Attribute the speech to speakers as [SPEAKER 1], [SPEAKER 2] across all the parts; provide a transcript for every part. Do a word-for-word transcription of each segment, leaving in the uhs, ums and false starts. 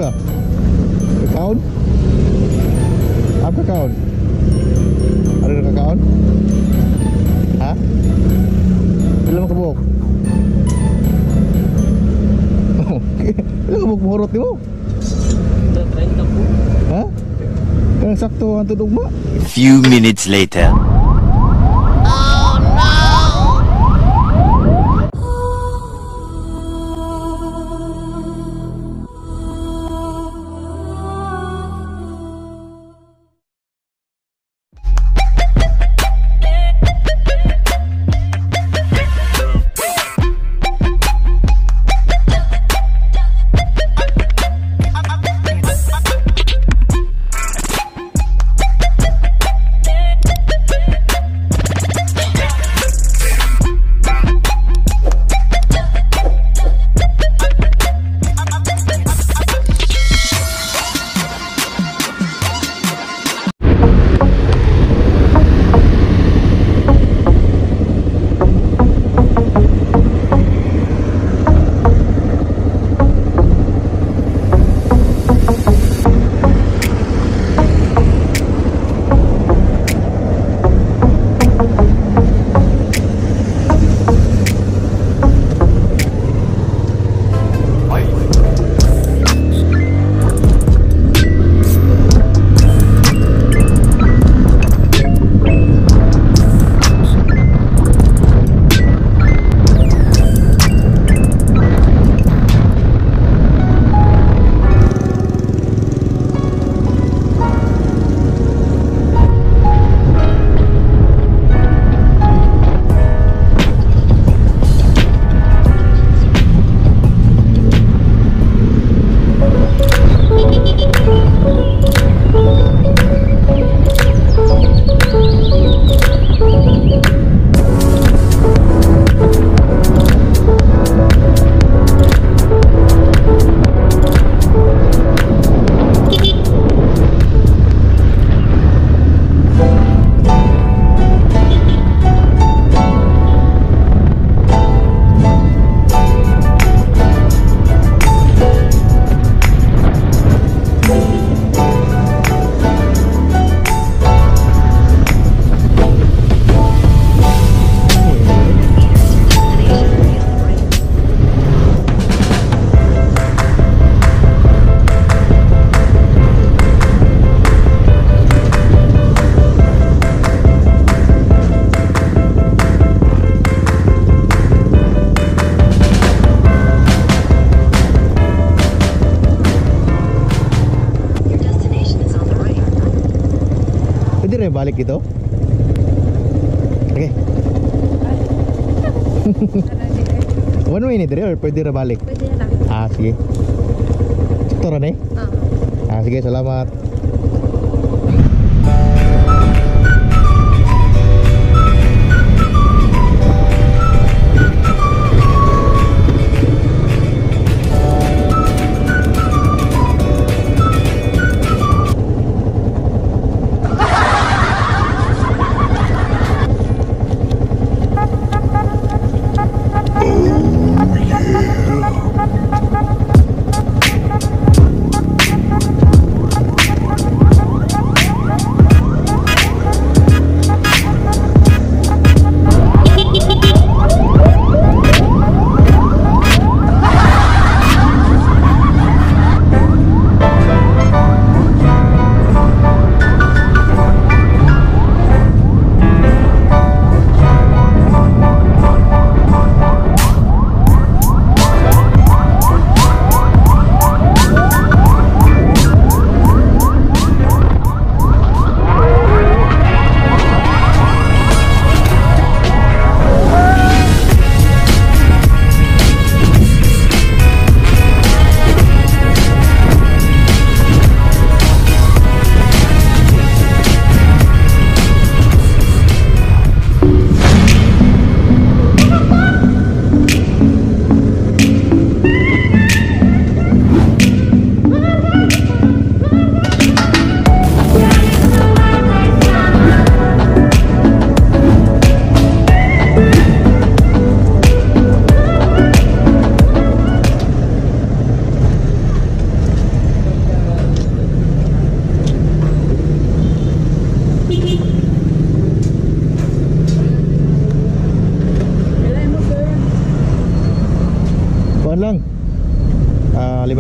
[SPEAKER 1] nggak? Kekaun? Apa kekaun? Ada kekaun? Hah? Belum kebuk? Oke, belum kebuk murut nih mo? Hah? Kan sakto ang tudog mo?
[SPEAKER 2] Few minutes later.
[SPEAKER 1] Balik gitu. Oke. One way ini tadi, or pwede na balik?
[SPEAKER 3] Pwede na.
[SPEAKER 1] Ah, sige. Sektoran eh?
[SPEAKER 3] Oo.
[SPEAKER 1] Ah, sige, salamat.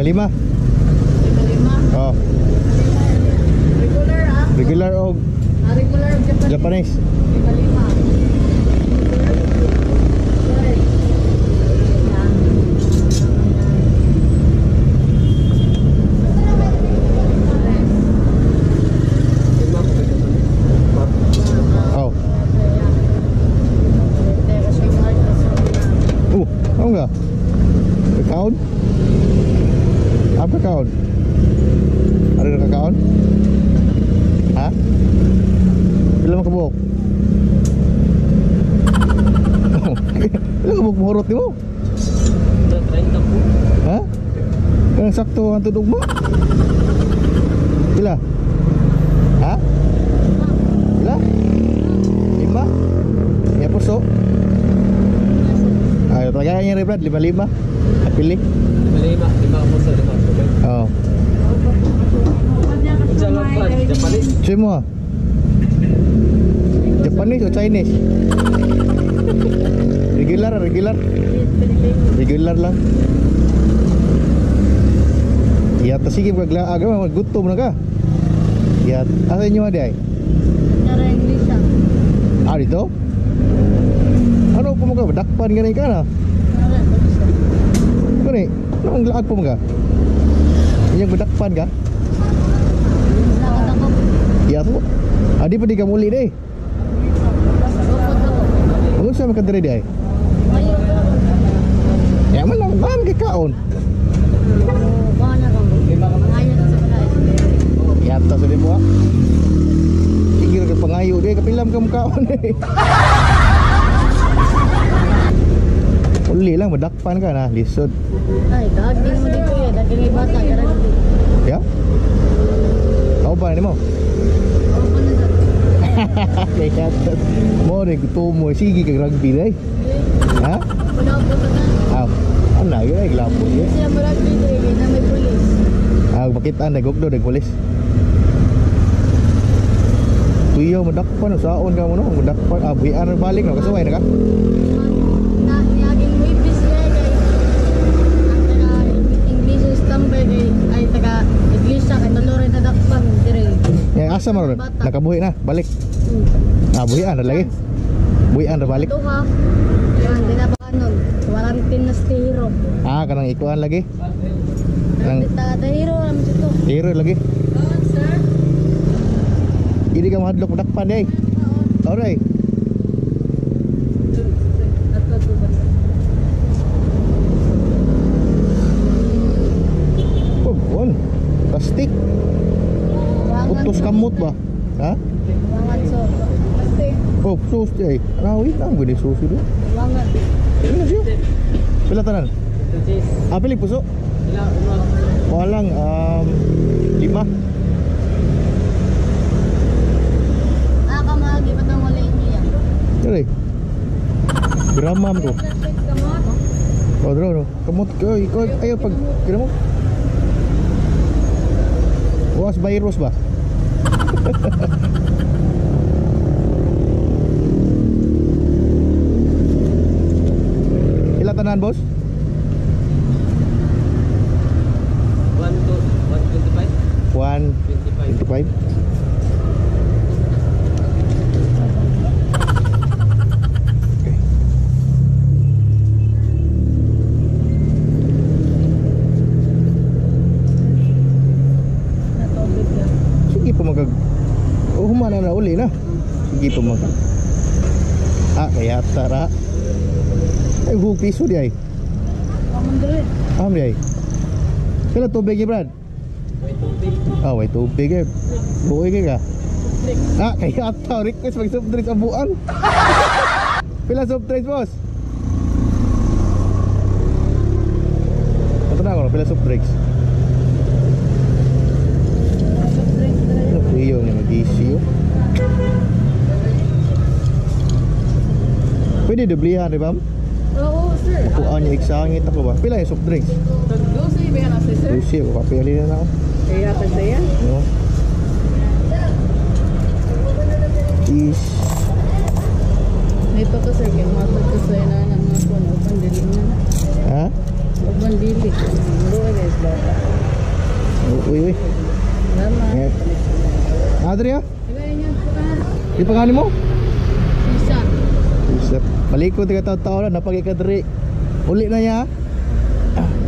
[SPEAKER 1] lima.
[SPEAKER 3] Lima lima.
[SPEAKER 1] Oh,
[SPEAKER 3] Regular ah.
[SPEAKER 1] regular o
[SPEAKER 3] Ah, regular Japanese.
[SPEAKER 1] Japanese.
[SPEAKER 3] Lima lima.
[SPEAKER 1] Oh. Oh, tahu nggak? Account? Apa account? Ada account? Hah? Bila mau kebuk? Oh, bila kebuk mohorot ni mo? Hah? Kan sakto hantu dugma? Bila? Hah? Bila? Lima? Ya puso? Ayo tagayan rin Brad, lima lima. Pilih.
[SPEAKER 4] Lima, lima ako sa lima.
[SPEAKER 1] Oh.
[SPEAKER 4] Jalan Brad, Japanese.
[SPEAKER 1] Semua. Japanese o Chinese? Regular, regular. Regular lang. Ya, sige paglaag mo, gutom na ka. Ya, asa inyo adi ay?
[SPEAKER 3] Cara English ah.
[SPEAKER 1] Ah, dito? Ano po mo ka? Dakpan ganun ka na?
[SPEAKER 3] Cara English ah.
[SPEAKER 1] Gani, anong laag po mo ka? Inyong badakpan ka?
[SPEAKER 3] Lakad ako.
[SPEAKER 1] Ya, to. Adi pa di ka muli day.
[SPEAKER 3] Lukod ako.
[SPEAKER 1] Ano sa makadari day?
[SPEAKER 3] Ayaw ko.
[SPEAKER 1] Ya, man lang, man kay kaon.
[SPEAKER 3] Buwan na kang mangayon sa balay.
[SPEAKER 1] Ya, ta sa di mo ha? Sige ka pangayo day, kapilam ka mukhaon eh. Uli lang, madakpan ka na, lisod.
[SPEAKER 3] Ay, daging mo dito ya. Daging may bata. Gara dito.
[SPEAKER 1] Ya? Ako ba ni mo?
[SPEAKER 3] Ako pa na sa.
[SPEAKER 1] Kaya kat mo rin gusto mo, sige kag rugby day. Ha?
[SPEAKER 3] Wala po sa na.
[SPEAKER 1] Ah, ano yun ay glapo yun.
[SPEAKER 3] Siya marag dito eh. Na may pulis.
[SPEAKER 1] Ah, bakit ang nagugdo, nagpulis? Tuyaw, madakpan, saon ka mo no? Madakpan, ah, buyan ang balik no? Kasuway na ka?
[SPEAKER 3] Na niyaging wipis niya kay ang taga English stamper kay ay taga English siya kay tulurin na dakpan dire.
[SPEAKER 1] Yang asa mo ron? Nakabuhi na, balik.
[SPEAKER 3] Hmm.
[SPEAKER 1] Ah, buyan na lagi. Buyan na balik.
[SPEAKER 3] Ito ha. Yan din na pa nun. Quarantine na si hero.
[SPEAKER 1] Ah, kanang ikuan lagi. Kanang
[SPEAKER 3] Taga ta hero naman dito.
[SPEAKER 1] tiro lagi.
[SPEAKER 3] Oo, sir.
[SPEAKER 1] Hindi ka mahadlok madakpan day. Alright. Oh, bon. Plastic. Utos kamot ba? Ha?
[SPEAKER 3] Wangan so. Plastic.
[SPEAKER 1] Oh, sus day. Rawit lang gini sus itu.
[SPEAKER 3] Wangan.
[SPEAKER 1] Pila siya? Pila tanan? Ah, pilih puso? Walang um, lima.
[SPEAKER 3] Ah, kamagi pa tang wala inyo yan.
[SPEAKER 1] Dari. Gramam ko.
[SPEAKER 3] Plastic kamot.
[SPEAKER 1] Oh, bro, no. Kamot ko, ikaw ayo pag kira mo. Was virus ba? Ila tanan, boss?
[SPEAKER 4] One to one twenty five.
[SPEAKER 1] one
[SPEAKER 4] Twenty five.
[SPEAKER 1] twenty-five.
[SPEAKER 3] Natubig yan.
[SPEAKER 1] Sige pa magag. Oh, humana na uli na. Sige pa mag. Ah, kaya tara. Ay, hug piso di ay.
[SPEAKER 3] Kamon dire.
[SPEAKER 1] Am di ay. Kailan tubig eh, Brad?
[SPEAKER 4] May tubig.
[SPEAKER 1] Ah, may tubig eh. Buhay ka ka. Ah, kaya ata. Request mag soft drinks ang buwan. Pila soft drinks, boss? Ito na ako, pila soft drinks. Ano po yung mag-issue? Pwede dublihan, di ba?
[SPEAKER 3] Oo, sir.
[SPEAKER 1] Kuhaan niya iksangit ako ba? Pila yung soft drinks?
[SPEAKER 3] Dosi ba yan ako, sir?
[SPEAKER 1] Lucy, ako kapili na ako.
[SPEAKER 3] Kaya ka saya.
[SPEAKER 1] No? Cheese.
[SPEAKER 3] Ito ko sir, kaya matag ko sa ina ng mga puno. Pandili na.
[SPEAKER 1] Ha?
[SPEAKER 3] Huwag mandili. Muro guys, bata.
[SPEAKER 1] Uy, uy.
[SPEAKER 3] Salamat.
[SPEAKER 1] Ingat. Adri ah?
[SPEAKER 3] Tagayin niya po ka.
[SPEAKER 1] Di pangani mo?
[SPEAKER 3] Sisa.
[SPEAKER 1] Isip. Balik ko tiga taon-taon na napag-ikadri. Uli na niya. Ah.